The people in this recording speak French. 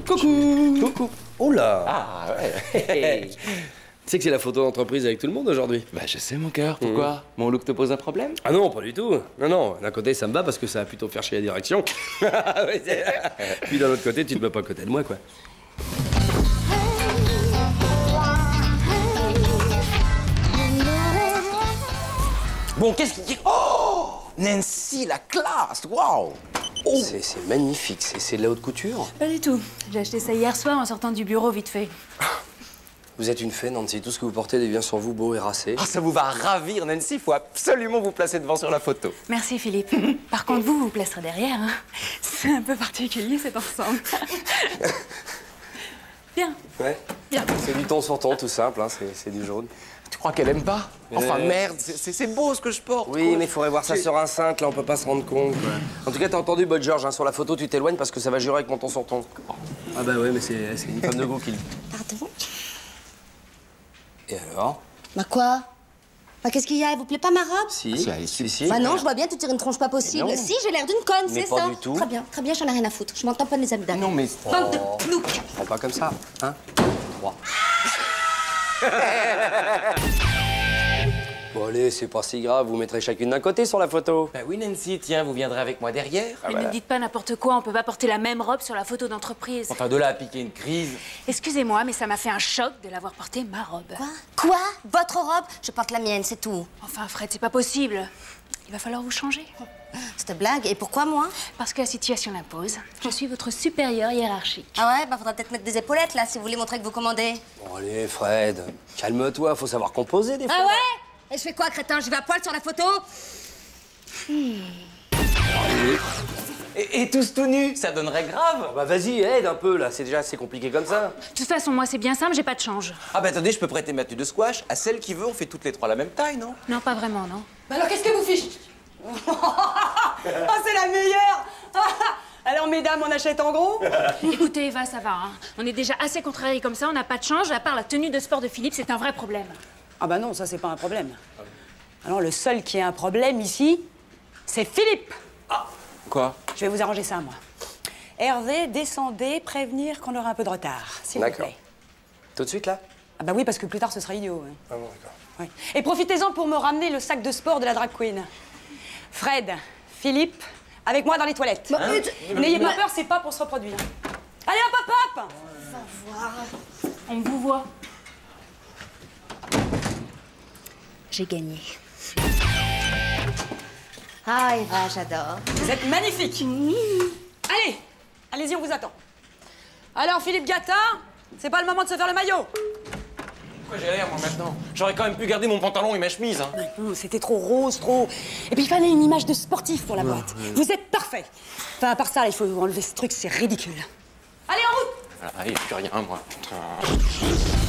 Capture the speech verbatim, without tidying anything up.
Coucou. Coucou. Oh là. Ah, ouais. Tu sais que c'est la photo d'entreprise avec tout le monde aujourd'hui? Bah, je sais, mon cœur. Pourquoi? mmh. Mon look te pose un problème? Ah non, pas du tout. Non, non. D'un côté, ça me va parce que ça va plutôt faire chier la direction. Puis d'un autre côté, tu te mets pas à côté de moi, quoi. Bon, qu'est-ce qu'il dit? Oh, Nancy, la classe. Waouh. Oh. C'est magnifique. C'est de la haute couture? Pas du tout. J'ai acheté ça hier soir en sortant du bureau vite fait. Vous êtes une fée, Nancy. Tout ce que vous portez devient sur vous beau et racé. Oh, ça vous va ravir, Nancy. Il faut absolument vous placer devant sur la photo. Merci, Philippe. Par contre, vous, vous vous placerez derrière. Hein. C'est un peu particulier, cet ensemble. Bien. Ouais. Bien. C'est du ton sur ton, tout simple. Hein. C'est du jaune. Tu crois qu'elle aime pas? Enfin, euh... merde, c'est beau ce que je porte. Oui, quoi. Mais il faudrait voir ça sur un cinq, là, on peut pas se rendre compte. Ouais. En tout cas, t'as entendu, Bob George, hein, sur la photo, tu t'éloignes parce que ça va jurer avec mon ton sur ton. Ah bah ouais, mais c'est une femme de goût qui le... Pardon? Et alors? Bah quoi? Bah qu'est-ce qu'il y a? Elle vous plaît pas ma robe? Si, ah, si, si, si. Bah non, je vois bien, tu tires une tronche pas possible. Si, j'ai l'air d'une conne, c'est ça. Mais pas du tout. Très bien, très bien, j'en ai rien à foutre. Je m'entends pas de mes abdos. Non, mais... Bande oh. de ploucs. Prends pas comme ça, hein? Trois. Bon allez, c'est pas si grave, vous mettrez chacune d'un côté sur la photo. Bah oui, Nancy, tiens, vous viendrez avec moi derrière. Mais ah, voilà. Ne dites pas n'importe quoi, on peut pas porter la même robe sur la photo d'entreprise. Enfin, de là à piquer une crise. Excusez-moi, mais ça m'a fait un choc de l'avoir porté ma robe. Quoi? Quoi? Votre robe? Je porte la mienne, c'est tout. Enfin, Fred, c'est pas possible. Il va falloir vous changer. Cette blague, et pourquoi moi? Parce que la situation l'impose. Je suis votre supérieur hiérarchique. Ah ouais? Bah faudra peut-être mettre des épaulettes, là, si vous voulez montrer que vous commandez. Bon allez, Fred, calme-toi, faut savoir composer des fois. Ah ouais? Et je fais quoi, crétin? Je vais à poil sur la photo? hmm. et, et tous tout nus, ça donnerait grave. Oh bah vas-y, aide un peu, là, c'est déjà assez compliqué comme ça. De toute façon, moi, c'est bien simple, j'ai pas de change. Ah bah attendez, je peux prêter ma tenue de squash à celle qui veut, on fait toutes les trois la même taille, non? Non, pas vraiment, non. Bah alors, qu'est-ce que vous fichez? Oh, c'est la meilleure. Alors, mesdames, on achète en gros? Écoutez, Eva, ça va, hein. On est déjà assez contrariés comme ça, on n'a pas de change, à part la tenue de sport de Philippe, c'est un vrai problème. Ah bah non, ça, c'est pas un problème. Alors, le seul qui a un problème ici, c'est Philippe. Ah, quoi? Je vais vous arranger ça, moi. Hervé, descendez, prévenir qu'on aura un peu de retard, s'il vous plaît. D'accord. Tout de suite, là? Ah bah oui, parce que plus tard, ce sera idiot. Hein. Ah bon, d'accord. Ouais. Et profitez-en pour me ramener le sac de sport de la drag queen. Fred, Philippe, avec moi dans les toilettes. Hein? N'ayez pas peur, c'est pas pour se reproduire. Allez, hop, hop, hop! Va voir. On vous voit. J'ai gagné. Ah, Eva, j'adore. Vous êtes magnifique. Mmh. Allez, allez-y, on vous attend. Alors, Philippe Gattard, c'est pas le moment de se faire le maillot. Pourquoi j'ai l'air, moi, maintenant? J'aurais quand même pu garder mon pantalon et ma chemise, hein. Non, c'était trop rose, trop... Et puis, il fallait une image de sportif pour la boîte. Ouais, ouais. Vous êtes parfait. Enfin, à part ça, là, il faut enlever ce truc, c'est ridicule. Allez, en route! Ah, allez, plus rien, moi. Putain.